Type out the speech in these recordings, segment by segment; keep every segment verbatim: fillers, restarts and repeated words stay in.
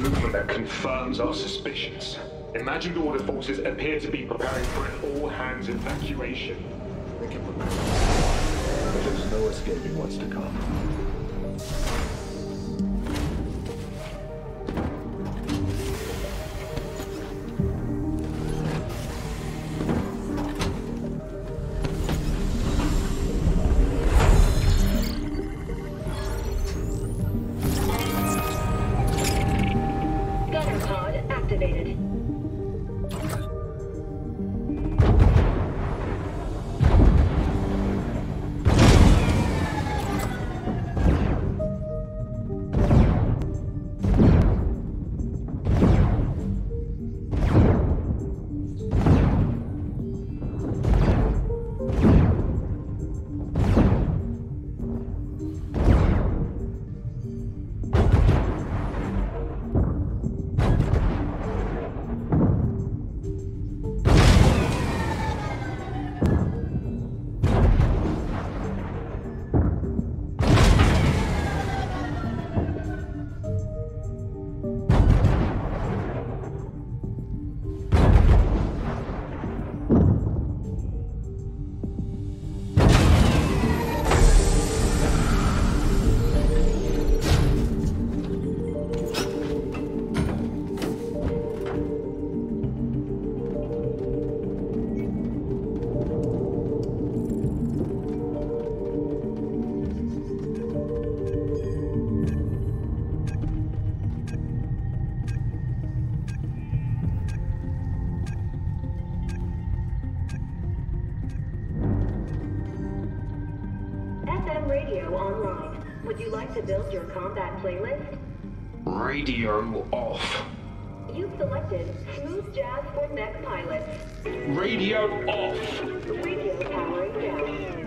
movement that confirms our suspicions. Imagined order forces appear to be preparing for an all-hands evacuation. They can prepare. But there's no escaping what's to come. Would you like to build your combat playlist? Radio off. You've selected Smooth Jazz for Mech Pilots. Radio off. Radio powering down.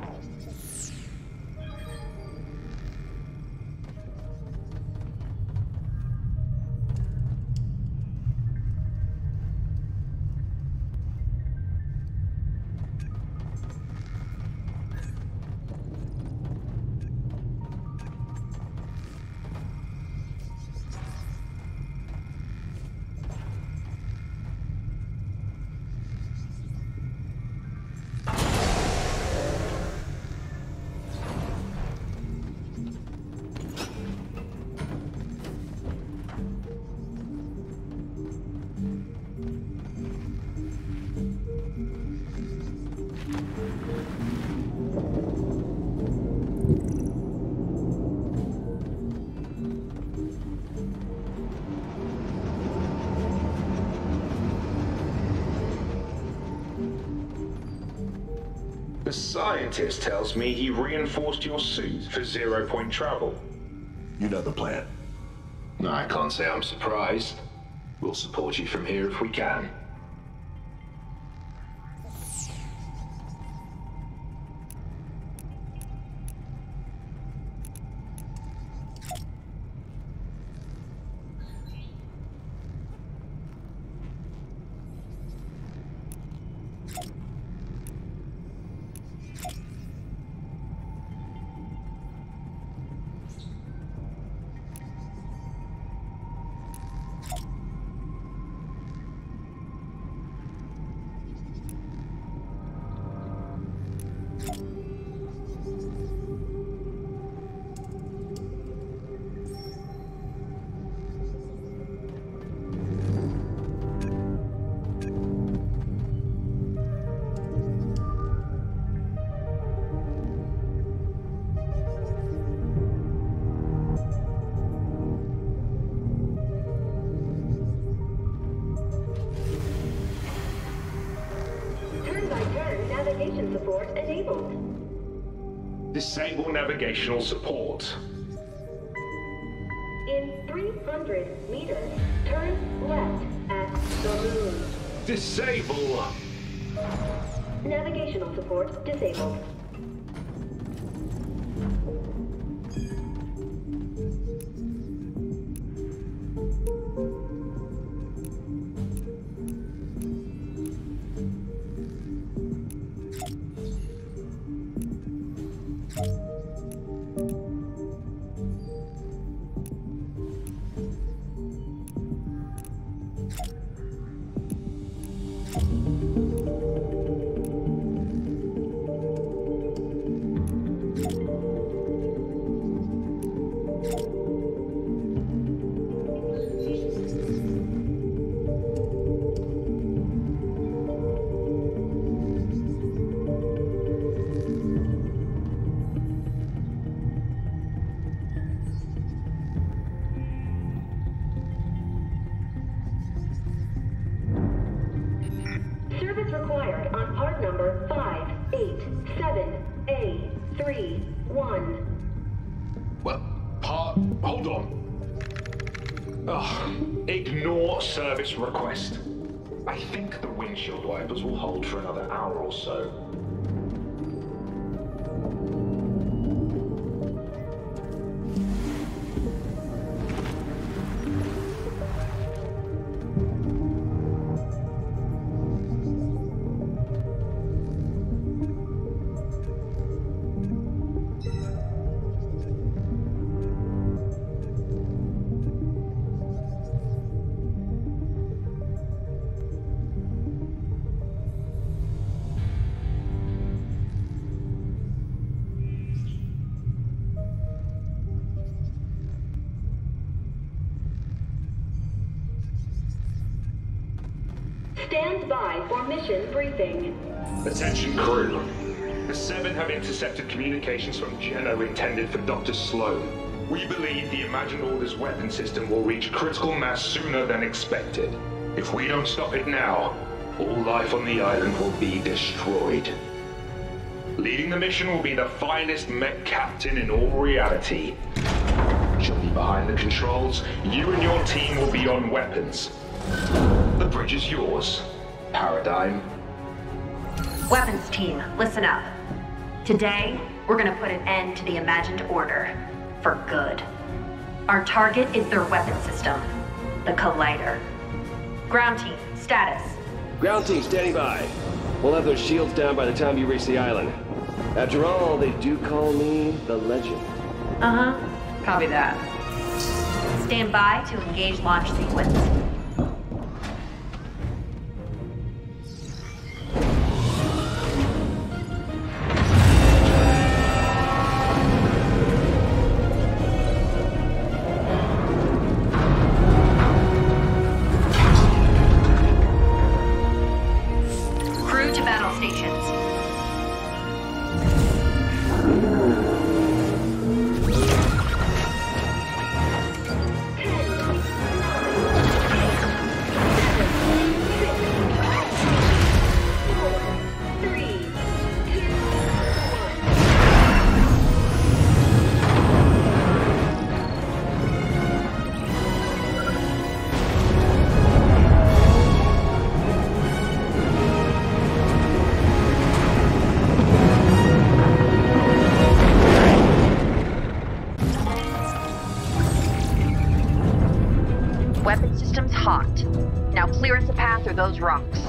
The scientist tells me he reinforced your suit for zero-point travel. You know the plan. I can't say I'm surprised. We'll support you from here if we can. Support enabled. Disable navigational support. In three hundred meters, turn left at the moon. Disable! Navigational support disabled. three, one. Well, part... hold on. Ugh. Ignore service request. I think the windshield wipers will hold for another hour or so. Stand by for mission briefing. Attention crew. The Seven have intercepted communications from Geno intended for Doctor Sloan. We believe the Imagined Order's weapon system will reach critical mass sooner than expected. If we don't stop it now, all life on the island will be destroyed. Leading the mission will be the finest mech captain in all reality. She'll be behind the controls. You and your team will be on weapons. The bridge is yours, Paradigm. Weapons team, listen up. Today, we're gonna put an end to the Imagined Order. For good. Our target is their weapon system, the Collider. Ground team, status. Ground team, standing by. We'll have those shields down by the time you reach the island. After all, they do call me the Legend. Uh-huh. Copy that. Stand by to engage launch sequence. Crew to battle stations. Weapon system's hot. Now clear us a path through those rocks.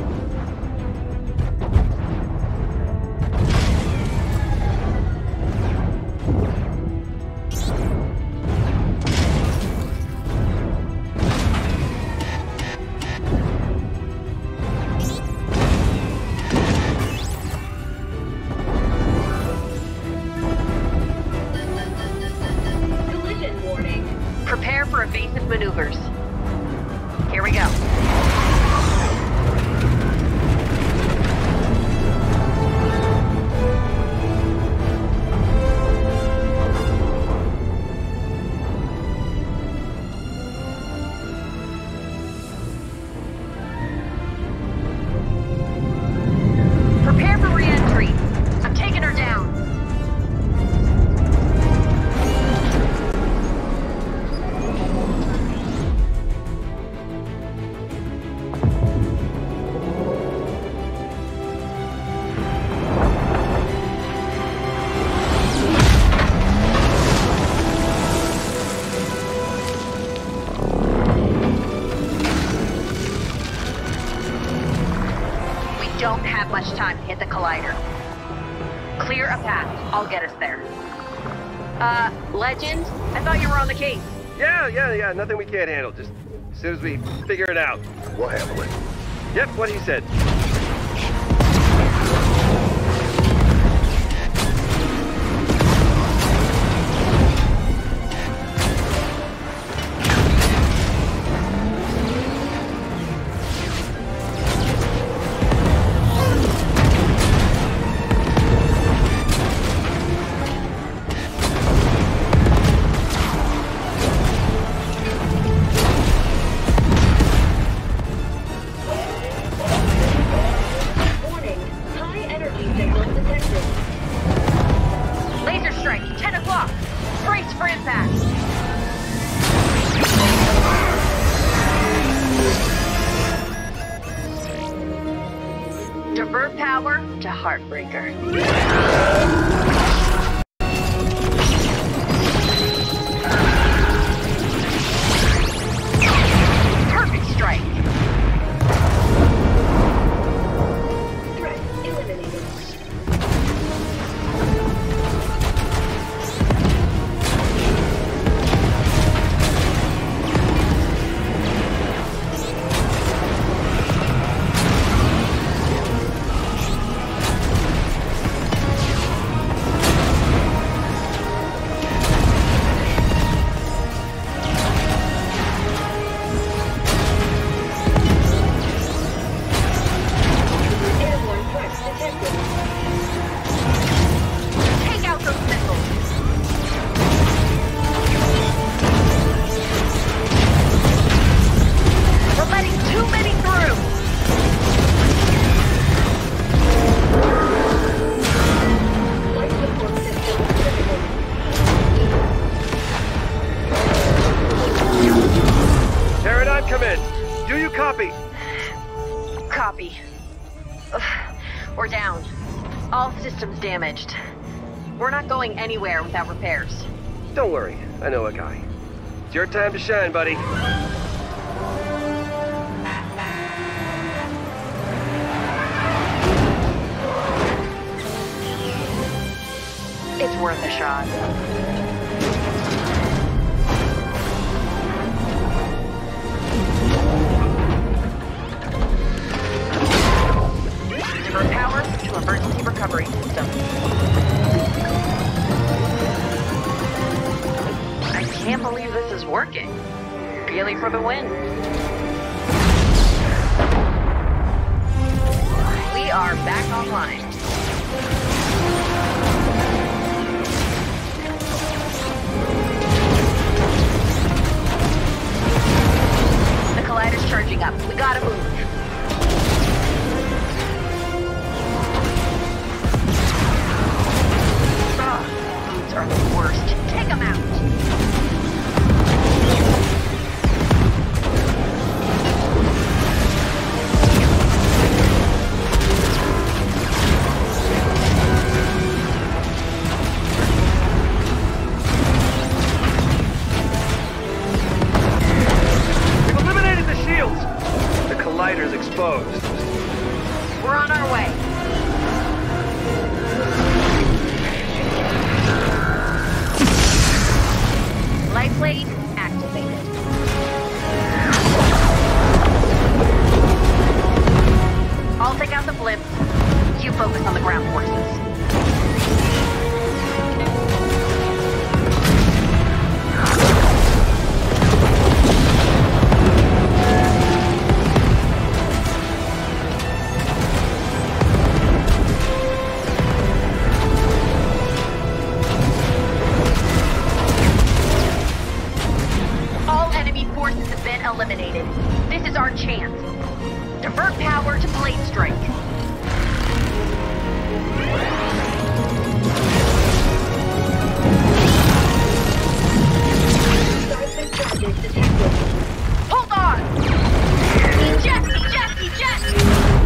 Collision warning. Prepare for evasive maneuvers. Here we go. Prepare for re-entry. I'm taking her down. Don't have much time to hit the Collider. Clear a path. I'll get us there. Uh, Legend? I thought you were on the case. Yeah, yeah, yeah, nothing we can't handle. Just as soon as we figure it out. We'll handle it. Yep, what he said. heartbreaker. Perfect strike! Threat eliminated. Airborne threats detected. Take out those missiles! We're letting too many through! Life support system critical. Paradigm, come in. Do you copy? Copy. Ugh, we're down. All systems damaged. We're not going anywhere without repairs. Don't worry, I know a guy. It's your time to shine, buddy. It's worth a shot. Divert power to emergency recovery system. I can't believe this is working. Really for the win. We are back online. The collider's charging up. We gotta move. Ah, boots are the worst. Take them out. We've eliminated the shields! The collider's exposed. We're on our way. Light blade activated. I'll take out the blimp. You focus on the ground forces. All enemy forces have been eliminated. This is our chance. Divert power to blade strike. Seismic charges detected. Hold on! Eject! Eject! Eject!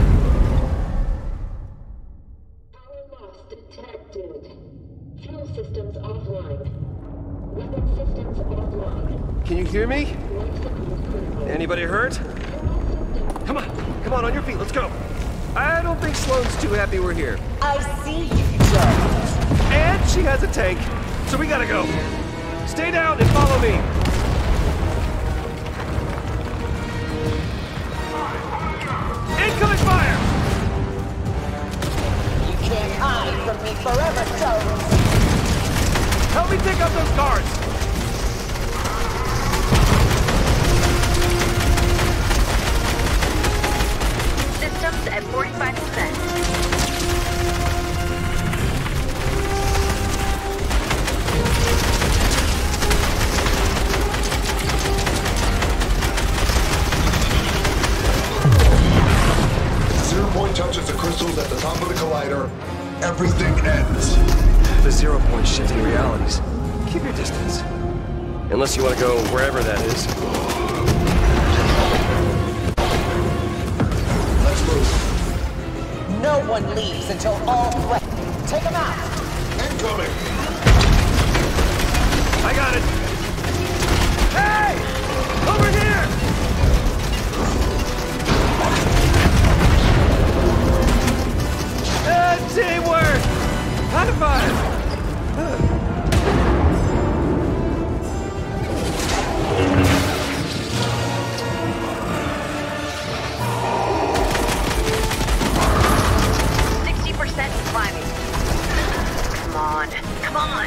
Power loss detected. Fuel systems offline. Weapon systems offline. Can you hear me? Life support critical. Anybody hurt? Come on, come on, on your feet, let's go. I don't think Sloane's too happy we're here. I see you, Joe. And she has a tank, so we gotta go. Stay down and follow me. Incoming fire! You can't hide from me forever, Joe. Help me take out those guards! Systems at forty-five percent. Zero point touches the crystals at the top of the collider. Everything ends. The zero point shifting realities. Keep your distance. Unless you want to go wherever that is. Let's move. No one leaves until all threat. Take them out! Incoming! I got it! Hey! Over here! Uh, teamwork! High five! sixty percent climbing. Come on, come on!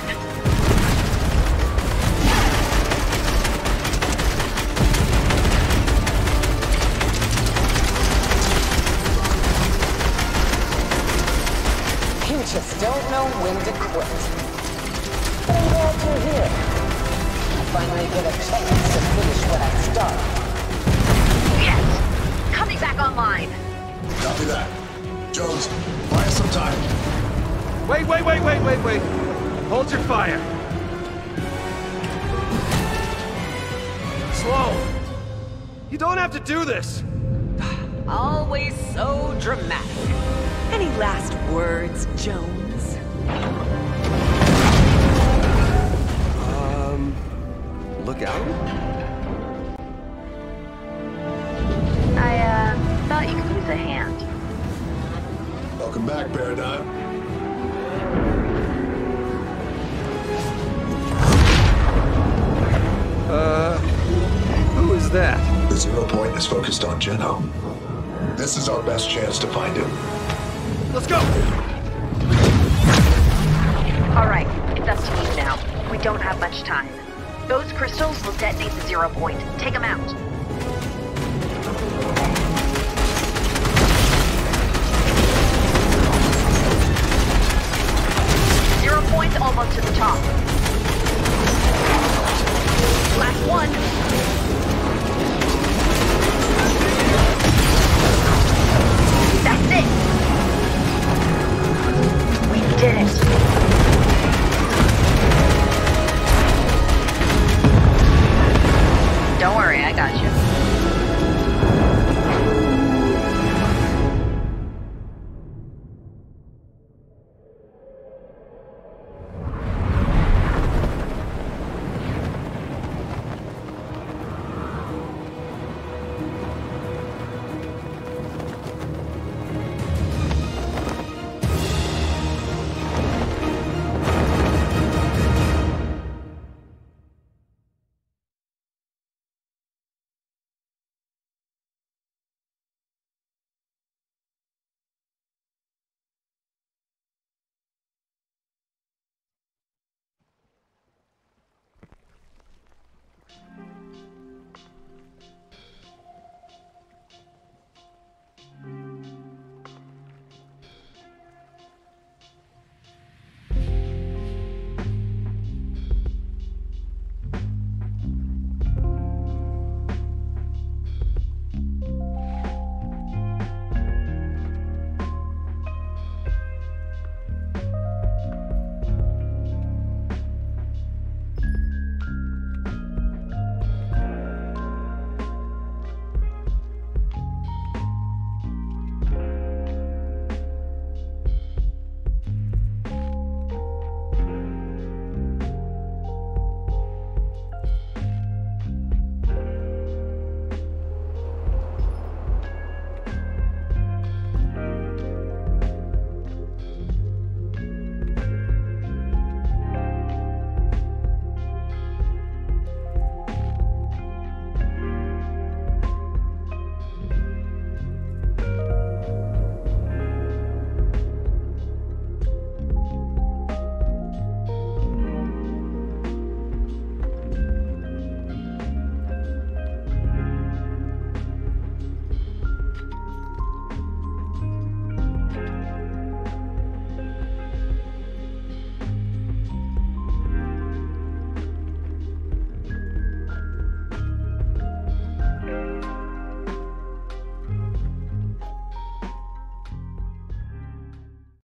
You just don't know when to quit. But I'm glad you're here. I finally get a chance to finish what I started. Yes! Coming back online! Copy that. Jones, buy us some time. Wait, wait, wait, wait, wait, wait. Hold your fire. Slow. You don't have to do this. Always so dramatic. Any last words, Jones? Um... Look out? I, uh, thought you could use a hand. Welcome back, Paradigm. Uh... Who is that? The Zero Point is focused on Geno. This is our best chance to find him. Let's go! Alright, it's up to you now. We don't have much time. Those crystals will detonate the Zero Point. Take them out. Zero Point's almost to the top.